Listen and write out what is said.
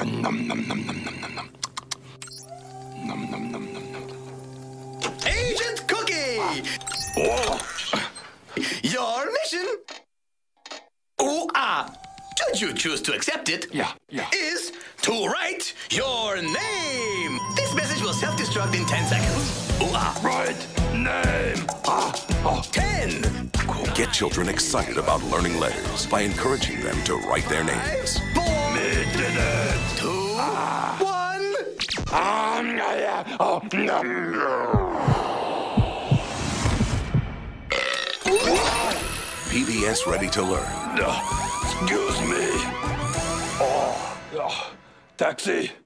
Nom, nom, nom, nom, nom, nom, nom. Nom, nom, nom, nom, nom. Agent Cookie! Oh. Your mission, should you choose to accept it, Yeah. is to write your name. This message will self-destruct in 10 seconds. Right name. 10. Get children excited about learning letters by encouraging them to write their names. 4. Me did it. 2. 1. PBS Ready to Learn. Excuse me. Taxi.